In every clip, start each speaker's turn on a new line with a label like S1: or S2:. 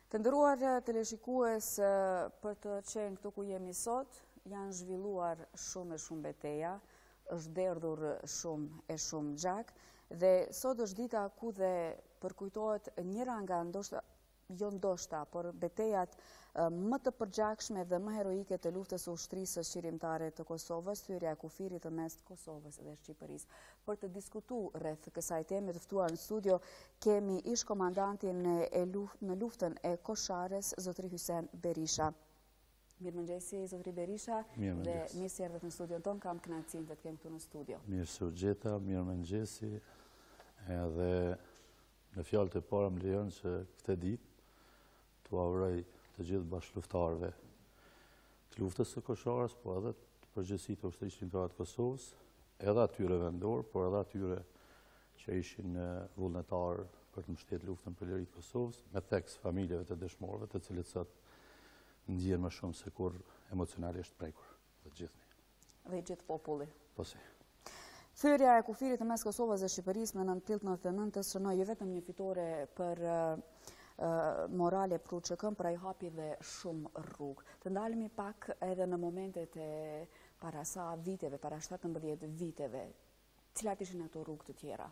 S1: Të nderuar teleshikues, për të qenë këtu ku jemi sot, janë zhvilluar shumë e shumë beteja, është derdhur shumë gjak, dhe sot është dita ku dhe përkujtohet njëra nga ndoshta, por betejat më të përgjakshme dhe më heroike të luftës së ushtrisë shqirimtare të Kosovës, thyrja e kufirit të mes Kosovës dhe Shqipërisë. Për të diskutuar rreth kësaj teme, të ftuar në studio kemi ish komandantin në luftën e Koshares, zotri Hysen Berisha. Mirëmëngjesi, zotri Berisha, dhe mirë se erdhët në studion tonë, kam kënaqësinë të të kem këtu në studio.
S2: Mirë se u gjeta, mirëmëngjesi, edhe në fjalët e para më lejon që këtë ditë të uroj të gjithë bashkëluftarëve të luftës së Kosharës, po edhe të përgjithësisë të ushtrisë shqirimtare të Kosovës, edhe atyre vendor, por edhe atyre që ishin vullnetar për të mbështetur luftën për lirinë e Kosovës, me theks familjeve të dëshmorëve, të cilët sot ndjen më shumë se kur emocionalisht prekur të gjithë.
S1: Dhe i gjithë populli.
S2: Po si.
S1: Thyrja e kufirit të mes Kosovës dhe Shqipërisë në 1999 shënoi jo vetëm një fitore për morale për UÇK-n, pra i hapi dhe shumë rrugë. Të ndalemi pak edhe në momentet e para sa viteve, para 17 viteve, cilat ishin ato rrugë të tjera?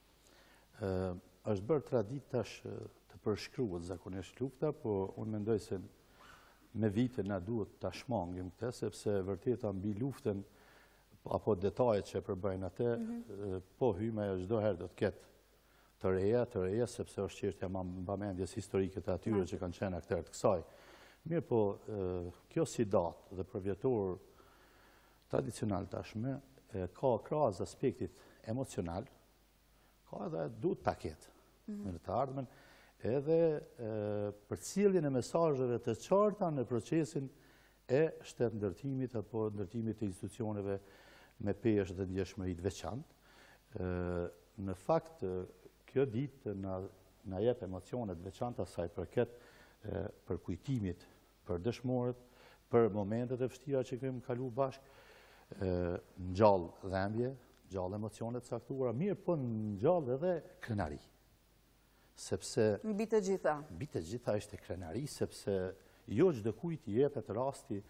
S2: Është bërë traditë tash të përshkruhet zakonisht lufta, po unë mendoj se me vite na duhet ta shmangim këtë, sepse vërtet mbi luftën apo detajet që përbëjnë atë, po hyjmë çdo herë do të ketë të reja, sepse është çështja mbamendjes historike të atyre që kanë qenë aktorë të kësaj. Mirë po, kjo si datë dhe për vjetor tradicional tashme, ka krahas aspektit emocional, ka edhe duhet ta ketë në të ardhmen, edhe për ciljen e mesazheve të qarta në procesin e shtetëndërtimit apo ndërtimit të institucioneve me peshë dhe ndjeshmëri të veçantë. Në fakt, kjo ditë na jep emocione të veçanta sa i përket për kujtimit për dëshmorët, për momentet e vështira që kemi kaluar bashkë, ngjall dhëmbje, ngjall emocione të caktuara, mirë po ngjall edhe krenari. Sepse
S1: mbi të gjitha.
S2: Mbi të gjitha ishte krenari, sepse jo çdo kujt i jepet rasti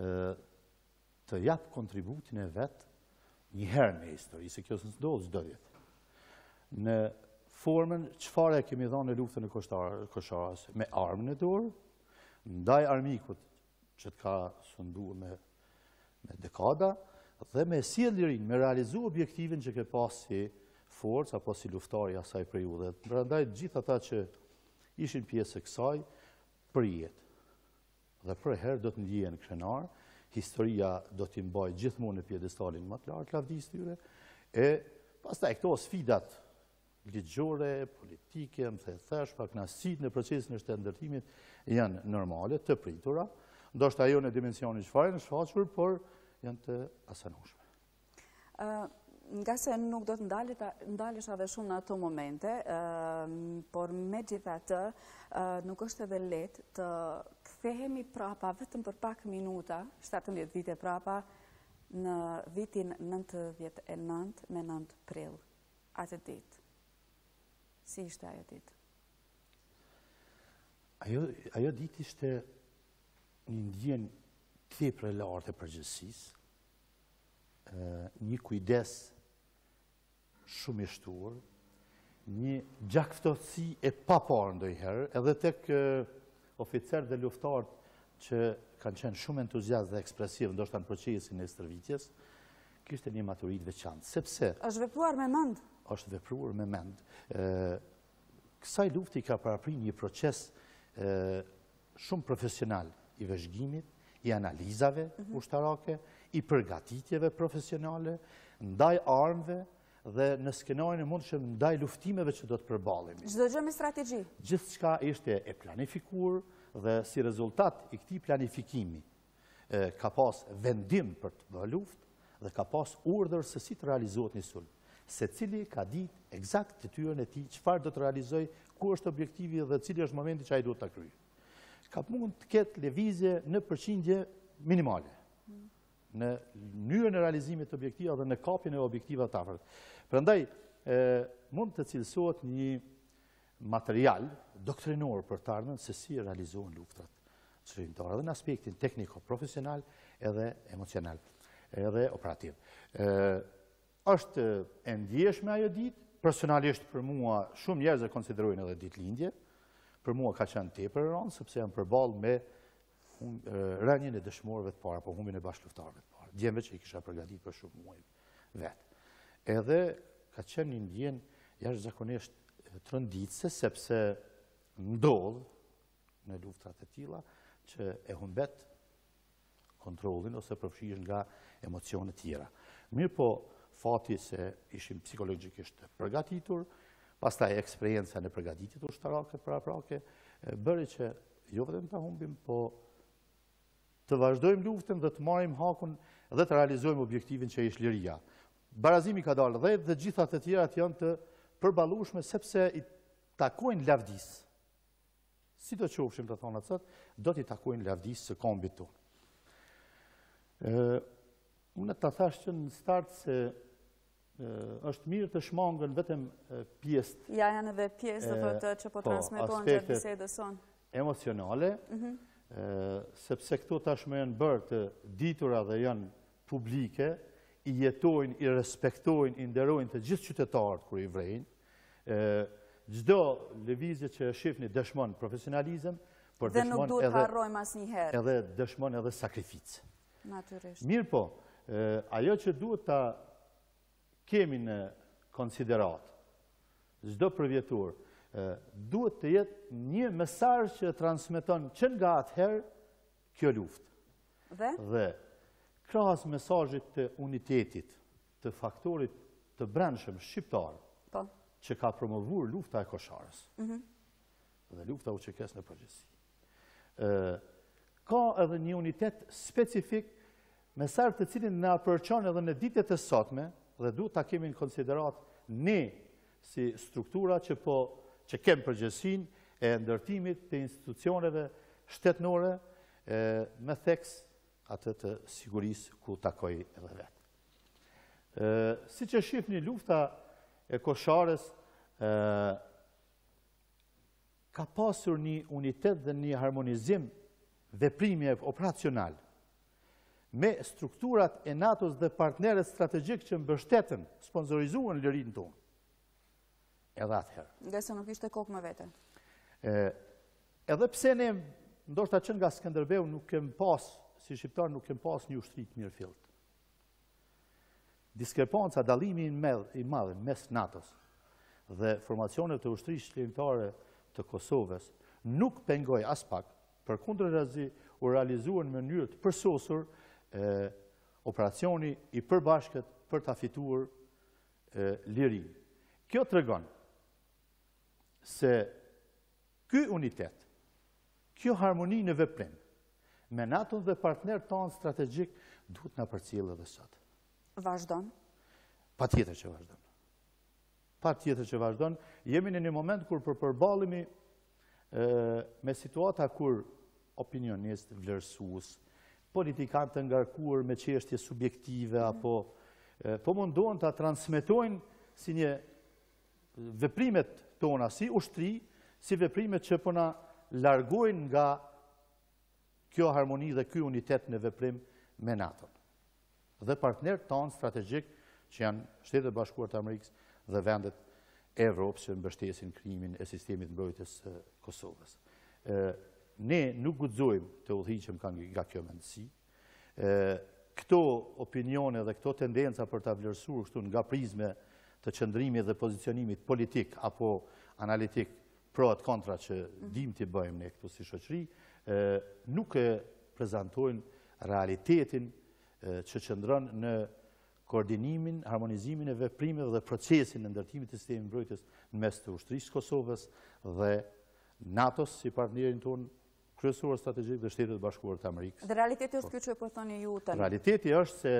S2: të jap kontributin e vet një herë në histori, se kjo s'ndodh çdo vit. Në formën çfarë kemi dhënë në luftën e Kosharës, me armën e dorë, ndaj armikut që të ka sunduar me dekada, dhe me sjell lirinë, me realizu objektivin që ke pas si forcë apo si luftari i asaj periudhe. Prandaj gjithë ata që ishin pjesë e kësaj përjet. Dhe për herë do të ndjehen krenar, historia do t'i mbajë gjithmonë në pjedestalin më të lartë lavdisë tyre, e pastaj këto sfidat ligjore, politike, më thash, pakënaqësitë në procesin e shtetëndërtimit janë normale, të pritura, ndoshta jo në dimensionin çfarë në shfaqur, por janë të asanueshme.
S1: Nga se nuk do të ndalesh edhe shumë në ato momente, por megjithatë nuk është edhe lehtë të kthehemi prapa vetëm për pak minuta, 17 vite prapa, në vitin 99 me 9 prill. Atë ditë. Si ishte ajo ditë?
S2: Ajo ditë ishte një ndjenjë tepër e lartë e përgjegjësisë, një kujdes shumë i shtuar, një gjakftësi e paparë ndonjëherë, edhe tek oficerët dhe luftarët që kanë qenë shumë entuziastë dhe ekspresiv ndoshta në procesin e stërvitjes, kishte një maturitet veçantë, sepse
S1: është vepruar me mend.
S2: Është vepruar me mend. Kësaj lufti ka paraprit një proces shumë profesional i vëzhgimit, i analizave ushtarake, i përgatitjeve profesionale, ndaj armëve dhe në skenarin e mundshëm ndaj luftimeve që do të përballemi.
S1: Çdo gjë me strategji.
S2: Gjithçka ishte e planifikuar dhe si rezultat i këtij planifikimi ka pas vendim për të bërë luftë dhe ka pas urdhër se si të realizohet një sulm. Secili ka ditë eksakt detyrën e tij, çfarë do të realizojë, ku është objektivi dhe cili është momenti që ai duhet ta kryejë. Ka mund të ketë lëvizje në përqindje minimale në mënyrën e realizimit të objektivave dhe në kapjen e objektivave të afërt. Prandaj mund të cilësohet një material doktrinor për të ardhmen se si realizohen luftrat çrregimtare, edhe në aspektin tekniko-profesional edhe emocional, edhe operativ. Është e ndjeshme ajo ditë, personalisht për mua shumë njerëz e konsiderojnë edhe ditëlindje, për mua ka qenë tepër e rëndë, sepse jam përballë me rënien e dëshmorëve të parë, apo humbjen e bashkëluftarëve të parë, djemve që i kisha përgatitur për shumë muaj vetë. Edhe ka qenë një ndjenjë jashtëzakonisht të rënditëse, sepse ndodh në luftrat e tilla që e humbet kontrollin ose përfshihen nga emocione tjera. Mirë po, fati se ishim psikologjikisht përgatitur, pastaj eksperjenca në përgatitjet ushtarake paraprake, bëri që jo vetëm ta humbim, po të vazhdojmë luftën dhe të marrim hakun dhe të realizojmë objektivin që është liria. Barazimi ka dalë dhe gjitha të tjerat janë të përballueshme sepse i takojnë lavdis. Si do qofshim të thonë atësat, do t'i takojnë lavdis së kombit tonë. Unë të thash që në start se është mirë të shmangën vetëm pjesë.
S1: Ja, janë edhe pjesë dhe të që po transmetojnë gjatë bisedës sonë.
S2: Emocionale, sepse këto tashmë janë bërë të ditura dhe janë publike, i jetojnë, i respektojnë, i nderojnë të gjithë qytetarët kur i vrejnë. Çdo lëvizje që shihni dëshmon profesionalizëm, por
S1: dhe nuk duhet harrojmë asnjëherë.
S2: Edhe dëshmon edhe sakrificë.
S1: Natyrisht.
S2: Mirë po, ajo që duhet ta kemi në konsiderat, çdo përvjetur, duhet të jetë një mesazh që transmeton që nga atëherë kjo luftë. Dhe krahas mesazhit të unitetit, të faktorit të brendshëm shqiptar, që ka promovuar lufta e Kosharës. Dhe lufta UÇK-s në përgjithësi. Ka edhe një unitet specifik, mesazh të cilin na përçon edhe në ditët e sotme, dhe duhet ta kemi në konsiderat ne si struktura që kem përgjegjësinë e ndërtimit të institucioneve shtetënore me theks atë të sigurisë ku takoj edhe vetë. Siç e shihni, lufta e Kosharës ka pasur një unitet dhe një harmonizim veprimi operacional me strukturat e NATO-s dhe partnerët strategjik që mbështetën, sponsorizuan lirinë tonë. Edhe atëherë.
S1: Nga se nuk ishte kokë më vete.
S2: Edhe pse ne, ndoshta që nga Skënderbeu nuk kem pas, si shqiptar nuk kem pas një ushtri të mirëfillt. Diskrepanca, dallimi i madh mes NATO-s dhe formacionet të ushtrisë shërbimtare të Kosovës nuk pengoi as pak, përkundërzi u realizuan në mënyrë të përsosur operacioni i përbashkët për ta fituar lirinë. Kjo tregon se ky unitet, kjo harmoni në veprim me NATO dhe partnerët tanë strategjik duhet na përcjellë edhe sot.
S1: Vazhdon?
S2: Patjetër që vazhdon. Patjetër që vazhdon. Jemi në një moment kur përballemi me situata kur opinionist, vlerësues, politikanë të ngarkuar me çështje subjektive apo mundohen ta transmetojnë si një veprimet tona si ushtri, si veprimet që po na largojnë nga kjo harmoni dhe ky unitet në veprim me NATO. Dhe partnerët tanë strategjik që janë Shtetet e Bashkuara të Amerikës dhe vendet e Evropës që mbështesin krijimin e sistemit mbrojtjes së Kosovës. Ne nuk guxojmë të udhëhiqem nga kjo mendësi. Këto opinione dhe këto tendenca për ta vlerësuar kështu nga prizme të qëndrimit dhe pozicionimit politik apo analitik pro et kontra që dim t'i bëjmë ne këtu si shoqëri, nuk e prezantojnë realitetin që qëndron në koordinimin, harmonizimin e veprimeve dhe procesin në ndërtimit të sistemit mbrojtjes në mes të ushtrisë Kosovës dhe NATO-s si partnerin tonë kryesor strategjik dhe Shtetet e Bashkuara të Amerikës.
S1: Dhe realiteti është kjo që e po thoni ju tani.
S2: Realiteti është se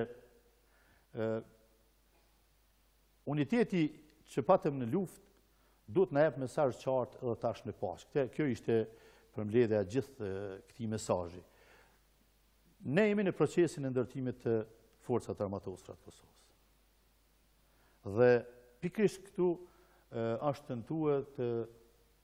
S2: uniteti që patëm në luftë duhet na jep mesazh qartë edhe tash në Pashkë. Kjo ishte përmbledhja e gjithë këtij mesazhi. Ne jemi në procesin e ndërtimit të forcat armatosura të Kosovës. Dhe pikërisht këtu është tentuar të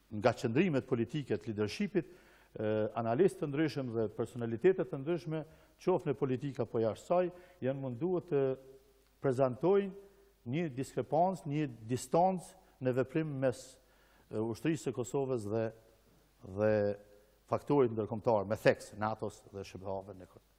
S2: nga qëndrimet politike të leadershipit, analistë të ndryshëm dhe personalitetet të ndryshme, qoftë në politika apo jashtë saj, janë munduar të prezantojnë një diskrepancë, një distancë në veprim mes ushtrisë së Kosovës dhe faktorit ndërkombëtar me theks, NATO-s dhe SBA-ve në këtë.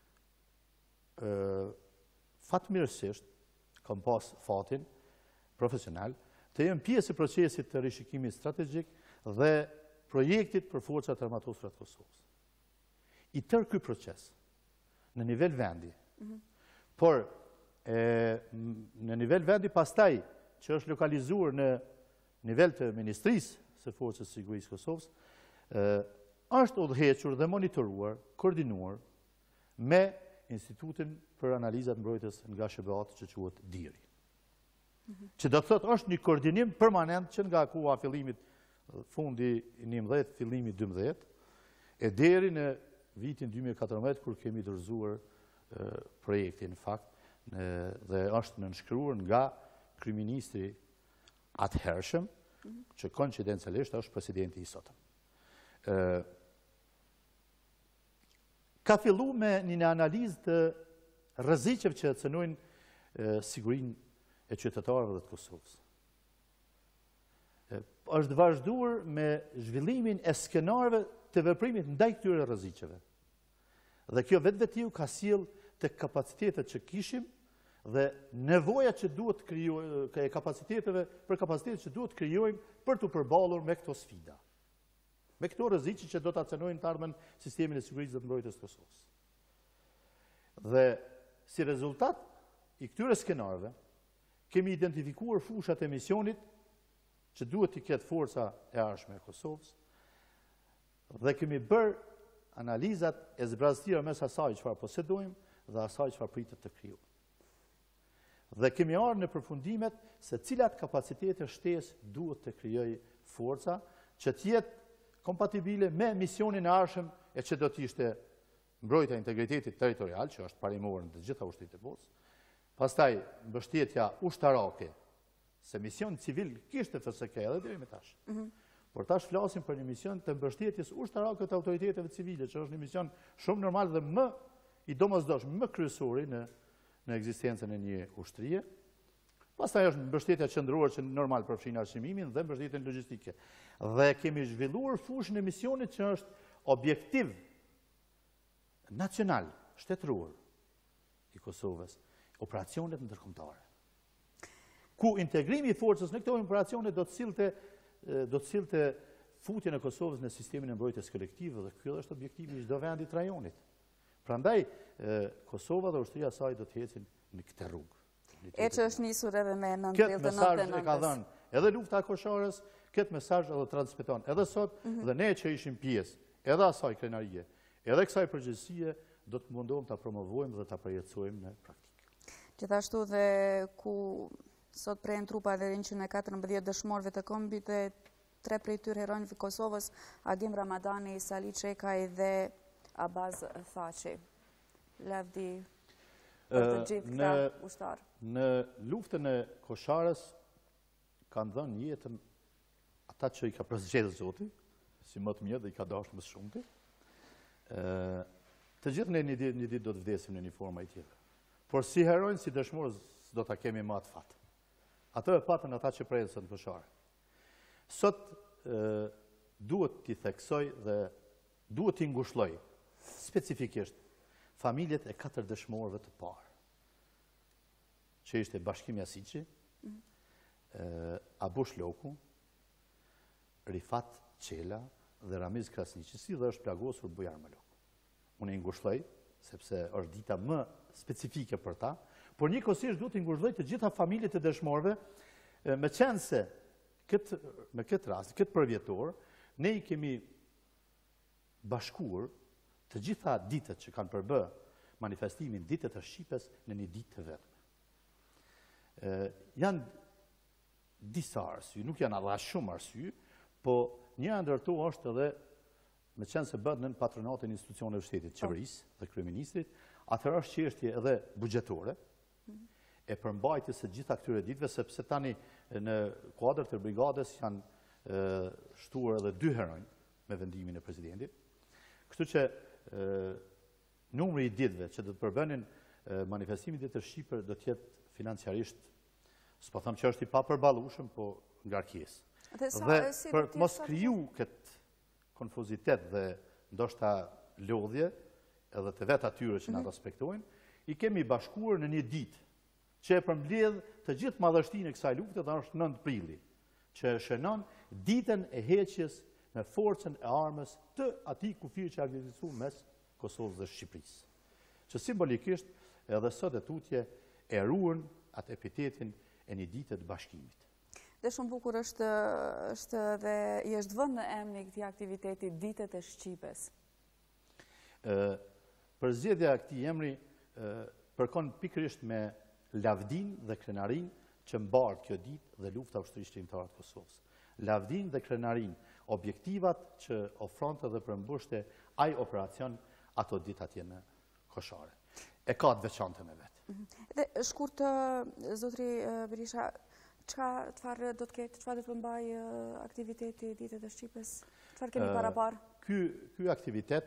S2: Fatmirësisht, kam pas fatin profesional, të jem pjesë e procesit të rishikimit strategjik dhe projektit për forcat armatosura të Kosovës. I tërë ky proces, në nivel vendi, por në nivel vendi pastaj, që është lokalizuar në nivel të Ministrisë së Forcës së Sigurisë Kosovës, është udhëhequr dhe monitoruar, koordinuar me Institutin për Analizat Mbrojtjes nga SBA-t që quhet DIRI. Që do të thotë është një koordinim permanent që nga koha fillimit fundi 11, fillimi 12, e deri në vitin 2014 kur kemi dorëzuar projektin në fakt dhe është nënshkruar nga kryeministri atëhershëm, që koincidencialisht është presidenti i sotëm. Ka fillu me një analizë të rreziqeve që cënojnë sigurinë e qytetarëve dhe të Kosovës. Është vazhduar me zhvillimin e skenarëve të veprimit ndaj këtyre rreziqeve. Dhe kjo vetvetiu ka sjell tek kapacitetet që kishim dhe nevoja që duhet të krijojmë për kapacitetet që duhet të krijojmë për të përballur me këto sfida. Me këto rreziqe që do ta cënojnë të ardhmen sistemin e sigurisë dhe të mbrojtjes të Kosovës. Dhe si rezultat i këtyre skenarëve kemi identifikuar fushat e misionit që duhet të ketë forca e ardhshme e Kosovës dhe kemi bërë analizat e zbraztira mes asaj çfarë posedojmë dhe asaj çfarë pritet të krijojmë. Dhe kemi ardhur në përfundimet se cilat kapacitete shtesë duhet të krijojë forca që të jetë kompatibile me misionin e ardhshëm e që do të ishte mbrojtja e integritetit territorial, që është parimor në të gjitha ushtrit e botës. Pastaj mbështetja ushtarake, se mision civil kishte FSK edhe deri më tash. Por tash flasim për një mision të mbështetjes ushtarake të autoriteteve civile, që është një mision shumë normal dhe më i domosdoshëm, më kryesori në ekzistencën e një ushtrie. Pastaj është mbështetja qendrore që normal përfshin arsimimimin dhe mbështetjen logjistike. Dhe kemi zhvilluar fushën e misionit që është objektiv nacional, shtetëror i Kosovës, operacionet ndërkombëtare. Ku integrimi i forcës në këto operacione do të sillte futjen e Kosovës në sistemin e mbrojtjes kolektive dhe ky është objektivi i çdo vendi të rajonit. Prandaj Kosova dhe ushtria e saj do të ecin në këtë rrugë.
S1: E që është nisur edhe me 99.
S2: Këtë mesazh e ka dhënë edhe lufta e Kosharës, këtë mesazh edhe transmeton edhe sot dhe ne që ishim pjesë edhe asaj krenarie, edhe kësaj përgjegjësie do të mundohem ta promovojmë dhe ta përjetësojmë në praktikë.
S1: Gjithashtu dhe ku sot prejnë trupa dhe 114 dëshmorëve të kombit dhe 3 prej tyre heronjve të Kosovës, Agim Ramadani, Sali Çekaj dhe Abaz Thaçi. Lavdi për të gjithë këta ushtarë.
S2: Në luftën e Kosharës kanë dhënë jetën ata që i ka përzgjedhur Zoti, si më të mirë dhe i ka dashur më shumti. Të gjithë ne një ditë do të vdesim në një formë tjetër. Por si heronj, si dëshmorë do ta kemi më atë fat. Ato e patën ata që presën në Kosharë. Sot duhet t'i theksoj dhe duhet t'i ngushëlloj specifikisht familjet e 4 dëshmorëve të parë, që ishte Bashkimi Asiqi, Abush Loku, Rifat Qela dhe Ramiz Krasniqisi dhe është plagosur Bujar Maloku. Unë i ngushëlloj, sepse është dita më specifike për ta, por njëkohësisht duhet i ngushëlloj të gjitha familjet e dëshmorëve, me qenë se me këtë rast, këtë përvjetor, ne i kemi bashkuar të gjitha ditët që kanë përbë manifestimin ditët e Shqipes në një ditë të vetme. Janë disa arsye, nuk janë edhe shumë arsye, po një ndër to është edhe me qenë se bëhet nën patronatin e institucioneve shtetit, qeverisë dhe kryeministrit, atëherë është çështje edhe buxhetore e përmbajtjes së gjitha këtyre ditëve, sepse tani në kuadër të brigadës janë shtuar edhe 2 herë me vendimin e presidentit. Kështu që numri i ditëve që do të përbënin manifestimin ditër shqiper do të jetë financiarisht, s'po them që është i papërballueshëm, po ngarkesë. Dhe për të mos kriju këtë konfuzitet dhe ndoshta lodhje edhe të vetë atyre që na respektojnë, i kemi bashkuar në një ditë që e përmbledh të gjithë madhështinë e kësaj lufte, dhe është 9 prilli, që shënon ditën e heqjes me forcën e armës të atij kufiri që agresu mes Kosovës dhe Shqipërisë. Që simbolikisht edhe sot e tutje e ruën atë epitetin e një dite të bashkimit.
S1: Dhe shumë bukur është dhe i është vënë në emrin e këtij aktiviteti Ditët e Shqipes.
S2: Përzgjedhja e këtij emri përkon pikërisht me lavdin dhe krenarin që mbartë kjo ditë dhe lufta ushtrisë shqiptare të Kosovës. Lavdin dhe krenarin, objektivat që ofronte dhe përmbushte ai operacion ato ditë atje në Koshare. E ka të veçantë me vetë.
S1: Dhe shkurt, zotri Berisha, çfarë do të ketë, çfarë do të përmbaj aktiviteti Ditët e Shqipes? Çfarë keni paraparë?
S2: Ky aktivitet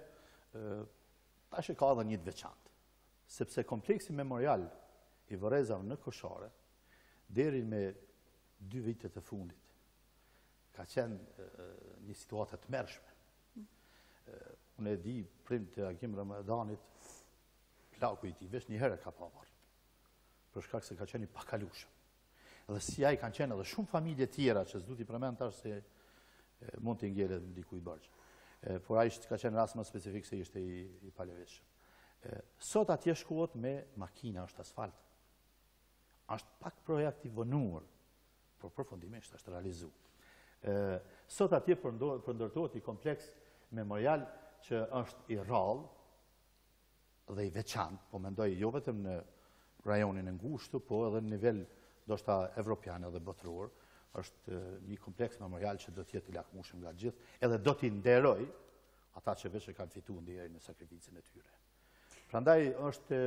S2: tash ka edhe një të veçantë, sepse kompleksi memorial i vërezave në Koshare deri me 2 vitet e fundit ka qenë një situatë të mërshme. Unë e di primt të Agim Ramadanit, plaku i tij veç një herë ka pavarë, për shkak se ka qenë i pakalueshëm. Dhe si ai kanë qenë edhe shumë familje tjera që s'du t'i përmend tash se mund t'i ngjelet dikujt bërgjë. Por ai ka qenë rast më specifik se ishte i paleveshëm. Sot atje shkohet me makina, është asfalt. Është pak projekt i vonuar, por përfundimisht është realizuar. Sot atje përndërtohet i kompleks memorial që është i rrallë dhe i veçantë, po mendoj jo vetëm në rajonin e ngushtë, po edhe në nivel ndoshta evropian edhe botëror. Është një kompleks memorial që do të jetë i lakmueshëm nga gjithë, edhe do t'i nderoj ata që veç e kanë fituar ndjerin në sakrificën e tyre. Prandaj është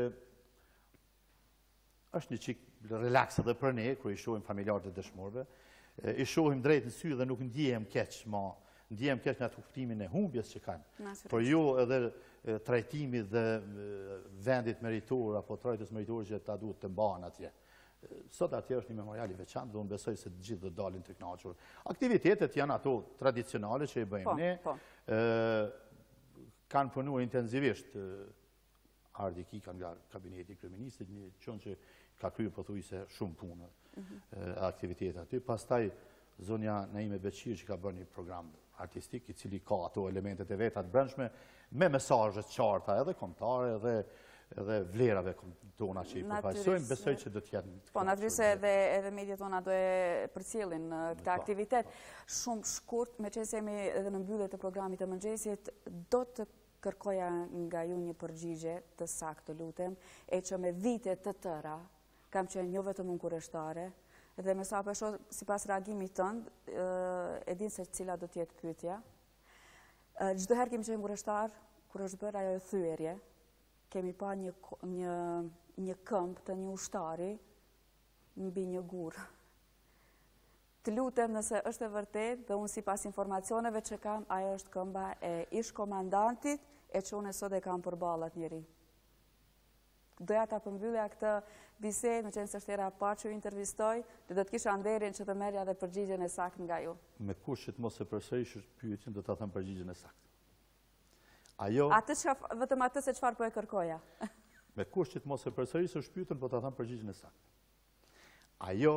S2: një çik relaks edhe për ne kur i shohim familjarët e dëshmorëve, i shohim drejt në sy dhe nuk ndihem keq, ndihem keq në atë kuptimin e humbjes që kanë. Por jo edhe trajtimi dhe vendit meritor apo trajtës meritor që ta duhet të mbahen atje. Sot atje është një memorial i veçantë dhe unë besoj se të gjithë do dalin të kënaqur. Aktivitetet janë ato tradicionale që i bëjmë ne. Kanë punuar intensivisht RTK nga kabineti i kryeministit, një çon që ka kryer pothuajse shumë punë aktivitete aty. Pastaj zonja Naime Beqir që ka bërë një program artistik i cili ka ato elementet e veta të brendshme me mesazhe të qarta edhe kombëtare edhe vlerave tona që i përfaqësojmë, besoj që do të jenë.
S1: Po, natyrisht edhe mediat tona do e përcjellin këtë aktivitet. Shumë shkurt, me që jemi edhe në mbyllje të programit të mëngjesit, do të kërkoja nga ju një përgjigje të saktë, lutem, e që me vite të tëra kam qenë jo vetëm unë kurreshtare, dhe me sa po shoh sipas reagimit tënd, e din se cila do të jetë pyetja. Çdo herë kemi qenë kurreshtar, kur është bërë ajo thyerje, kemi pa një këmbë të një ushtari mbi një gur. Të lutem nëse është e vërtet dhe unë sipas informacioneve që kam, ajo është këmba e ish komandantit e që unë sot e kam përballë atë njeri. Doja ta përmbyllja këtë bisedë, në qenë se është era e parë që ju intervistoj, dhe do të kisha nderin që të merrja dhe përgjigjen e saktë nga ju.
S2: Me kush që të mos e përsërish pyetjen, do ta them përgjigjen e saktë.
S1: Vetëm atë se çfarë po e kërkoja.
S2: Me kush që të mos e përsërisësh pyetjen, po ta them përgjigjen e saktë. Ajo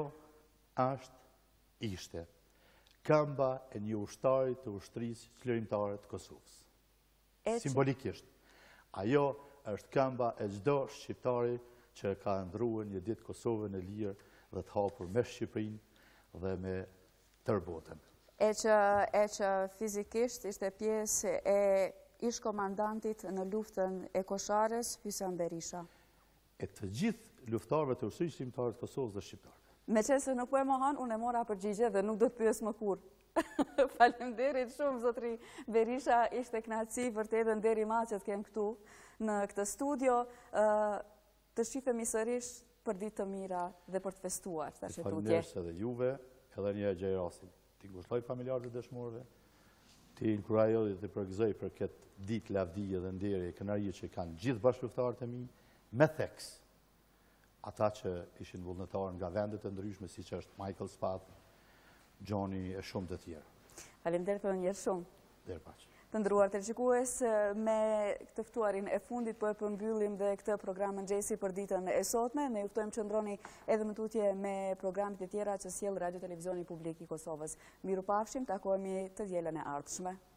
S2: ishte këmba e një ushtari të ushtrisë çlirimtare të Kosovës. Simbolikisht. Ajo është këmba e çdo shqiptari që ka ndruar një ditë Kosovën e lirë dhe të hapur me Shqipërinë dhe me tërë botën.
S1: E që fizikisht ishte pjesë e ish komandantit në luftën e Koshares, Hysen Berisha.
S2: E të gjithë luftarëve të ushtrisë shqiptare të Kosovës dhe shqiptarëve.
S1: Me qenë se nuk po e mohon, unë e mora përgjigje dhe nuk do të pyes më kur. Faleminderit shumë, zotri Berisha, ishte kënaqësi vërtet dhe nderi madh që të kem këtu në këtë studio. Të shifemi sërish për ditë të mira dhe për të festuar.
S2: Faleminderit edhe juve, edhe një gjë rasin. t'i ngushtoj familjarët e dëshmorëve, t'i inkurajoj dhe t'i përgëzoj për këtë ditë lavdije dhe nderi e kënaqësie që kanë gjithë bashkëluftarët e mi, me theks ata që ishin vullnetarë nga vendet e ndryshme, siç është Michael Spath, Gjoni e shumë të tjerë.
S1: Faleminderit për njërë shumë.
S2: Derpaq.
S1: Të ndëruar të shikues, me këtë ftuarin e fundit po e përmbyllim dhe këtë program Mëngjesi për ditën e sotme. Ne juftojmë që ndroni edhe më tutje me programet e tjera që sjell Radio Televizioni Publik i Kosovës. Miru pafshim, takohemi të dielën e ardhshme.